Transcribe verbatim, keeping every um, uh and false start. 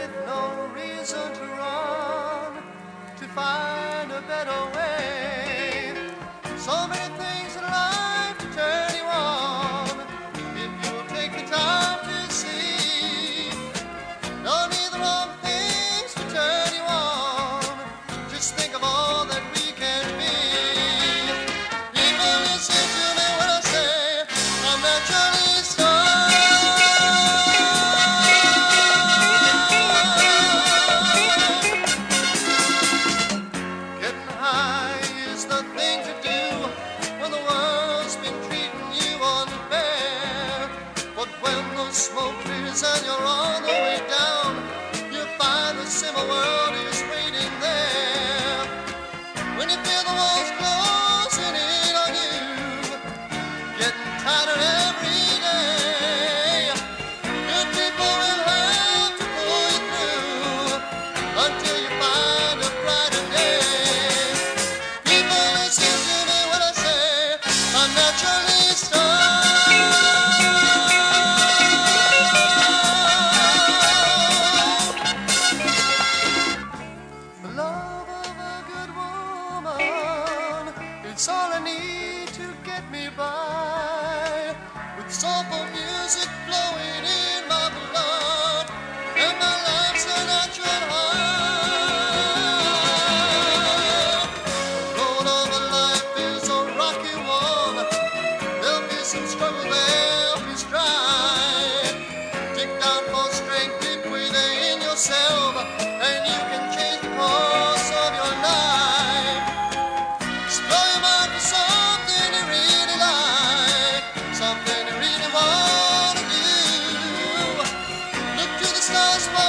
life no reason to run, to find a better way. So many things in life to turn you on, if you'll take the time to see. No need the wrong things to turn you on, just think of all that we can be. People listen to me when I say I'm naturally strong. Getting high is the thing to do when the world's been treating you unfair. But when the smoke clears and you're on the way down, you find the simple world is waiting there. When you feel the walls closing in on you, getting tighter every day, good people will have to pull you through until you find a brighter day. People listen to me when I say I'm naturally strong. The love of a good woman, it's all I need to get me by. With soulful music flowing in my blood, and my life's a natural high. The road of a life is a rocky one. There'll be some struggle, there'll be strife. Dig down for strength deep within yourself, and you can change the course of your life. Explore your mind for something you really like, something you really want to do. Look to the stars for